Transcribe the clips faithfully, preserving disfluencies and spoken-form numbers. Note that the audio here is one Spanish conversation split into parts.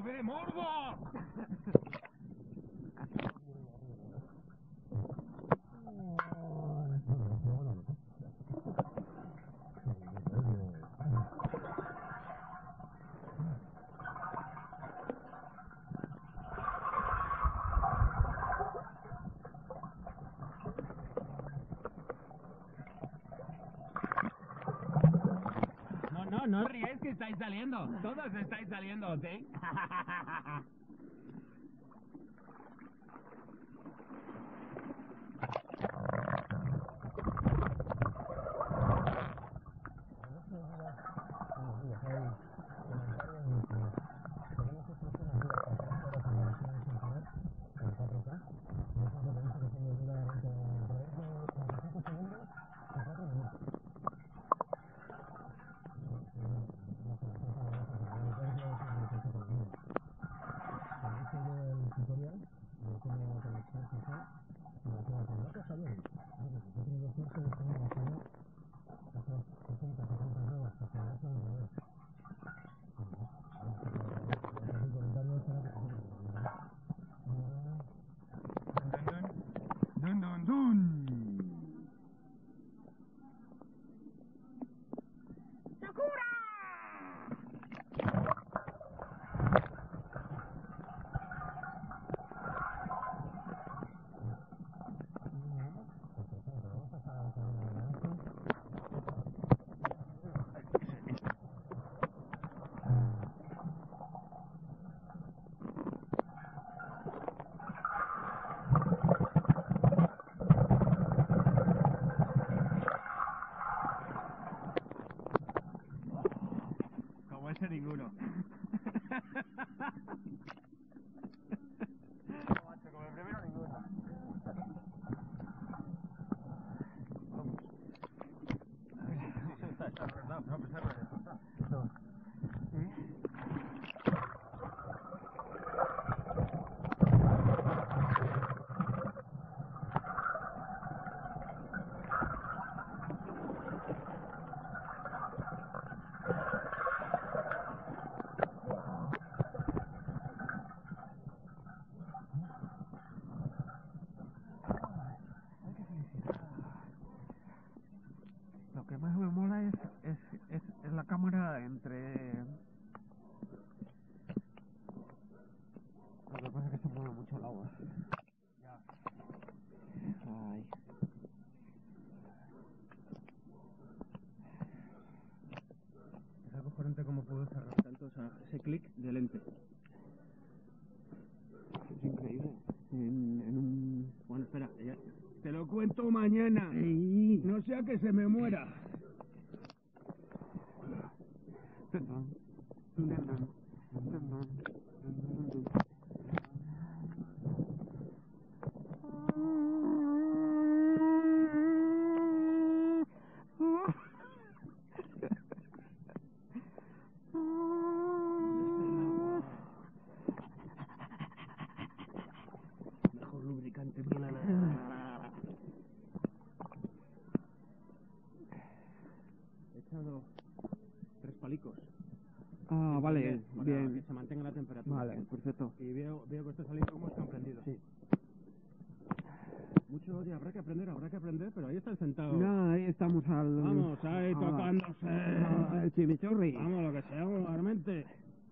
¡Morbo, ve, morbo! No, no, no ríes que estáis saliendo. Todos estáis saliendo, ¿sí? Dun, dun, dun. Como ese ninguno. Como el primero ninguno. Lo que más me mola es, es, es, es la cámara entre... Lo que pasa es que se mueve mucho el agua. Ya. Ay. Es acojonante cómo puedo cerrar tanto, o sea, ese clic de lente. Es increíble. En, en un... Bueno, espera, ya. Te lo cuento mañana. Ey. No sea que se me muera. Mejor lubricante que la nada. He echado tres palicos. Ah, vale, Para bien. que se mantenga la temperatura. Vale, perfecto. Y veo, veo que está saliendo humo comprendido. Sí. Mucho odio, habrá que aprender, habrá que aprender, pero ahí están sentados. No, ahí estamos al... Vamos, ahí a- tocándose. a- al chimichurri. Vamos, lo que sea, vulgarmente.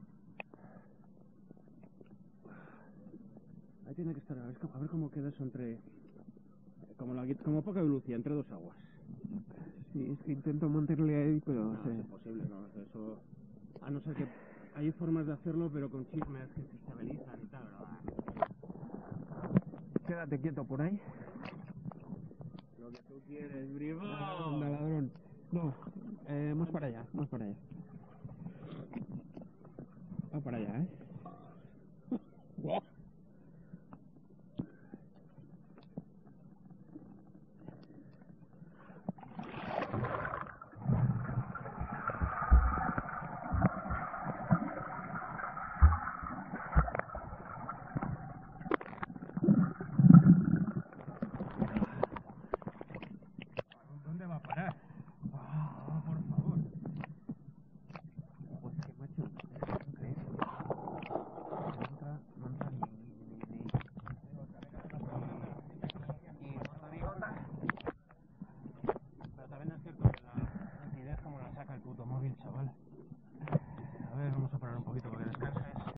Ahí tiene que estar, a ver, a ver cómo queda eso entre... Como, la, como poca velocidad, entre dos aguas. Sí, es que intento mantenerle ahí, pero... No, sí. es imposible, no, eso... A no ser que... Hay formas de hacerlo, pero con chismes que se estabilizan y tal, ¿verdad? Quédate quieto por ahí. Lo que tú quieres, bribón. Anda, ladrón. No, eh, más para allá, más para allá. Va para allá, ¿eh?